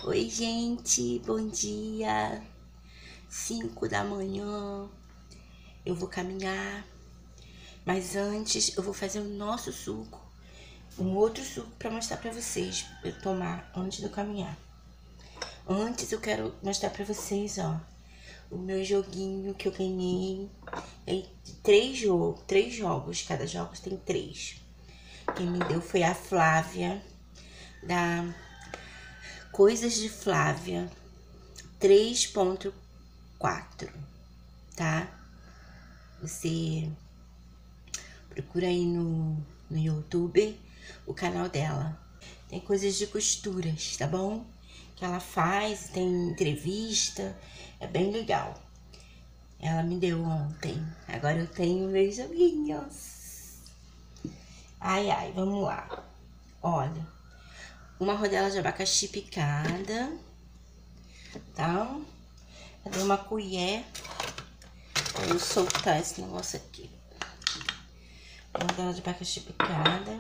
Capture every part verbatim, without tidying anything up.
Oi, gente, bom dia. Cinco da manhã. Eu vou caminhar, mas antes eu vou fazer o nosso suco, um outro suco para mostrar para vocês, pra eu tomar antes de eu caminhar. Antes eu quero mostrar para vocês, ó, o meu joguinho que eu ganhei. É três jogos, três jogos, cada jogo tem três. Quem me deu foi a Flávia, da Coisas de Flávia três ponto quatro, tá? Você procura aí no, no YouTube o canal dela. Tem coisas de costuras, tá bom? Que ela faz, tem entrevista, é bem legal. Ela me deu ontem, agora eu tenho meus joguinhos. Ai, ai, vamos lá. Olha, uma rodela de abacaxi picada, tá? Cadê uma colher? Vou soltar esse negócio aqui. Uma rodela de abacaxi picada.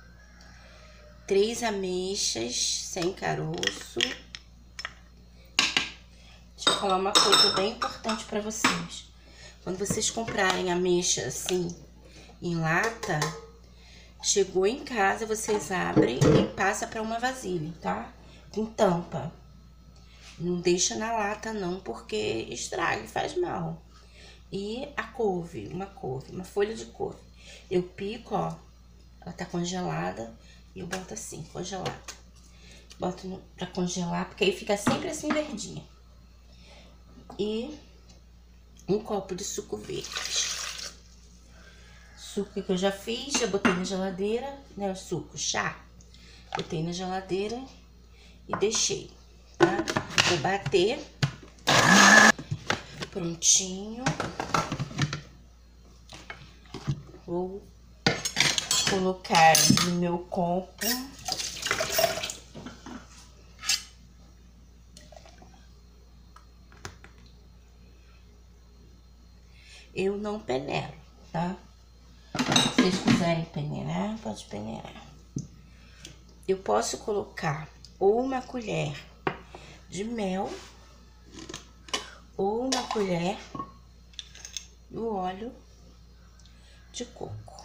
Três ameixas sem caroço. Deixa eu falar uma coisa bem importante pra vocês. Quando vocês comprarem ameixa assim, em lata, chegou em casa, vocês abrem e passa pra uma vasilha, tá? Com tampa. Não deixa na lata não, porque estraga e faz mal. E a couve, uma couve, uma folha de couve. Eu pico, ó, ela tá congelada e eu boto assim, congelada. Boto no, pra congelar, porque aí fica sempre assim verdinha. E um copo de suco verde. Suco que eu já fiz, já botei na geladeira, né, o suco, chá. Botei na geladeira e deixei, tá? Vou bater. Prontinho. Vou colocar no meu copo. Eu não peneiro, tá? Se vocês quiserem peneirar, pode peneirar. Eu posso colocar ou uma colher de mel ou uma colher do óleo de coco.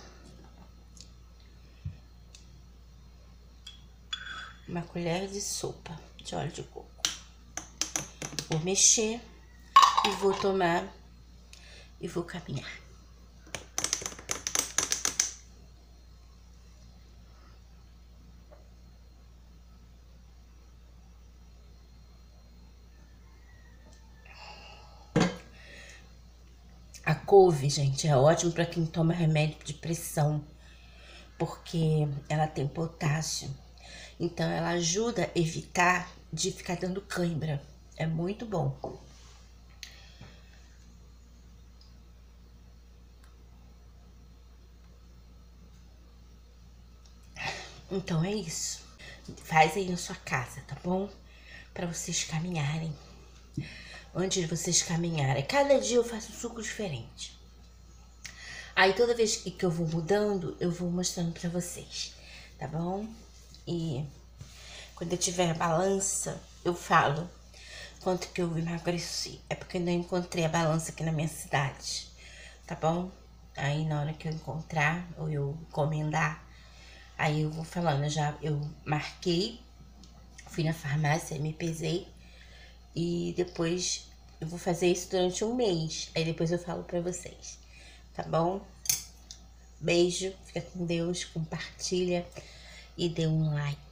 Uma colher de sopa de óleo de coco. Vou mexer e vou tomar e vou caminhar. A couve, gente, é ótimo para quem toma remédio de pressão, porque ela tem potássio. Então, ela ajuda a evitar de ficar dando cãibra. É muito bom. Então, é isso. Faz aí na sua casa, tá bom? Para vocês caminharem. Antes de vocês caminharem. Cada dia eu faço um suco diferente. Aí, toda vez que eu vou mudando, eu vou mostrando pra vocês, tá bom? E quando eu tiver a balança, eu falo quanto que eu emagreci. É porque eu não encontrei a balança aqui na minha cidade, tá bom? Aí, na hora que eu encontrar, ou eu encomendar, aí eu vou falando. Eu já eu marquei, fui na farmácia, me pesei. E depois eu vou fazer isso durante um mês. Aí depois eu falo pra vocês, tá bom? Beijo, fica com Deus, compartilha e dê um like.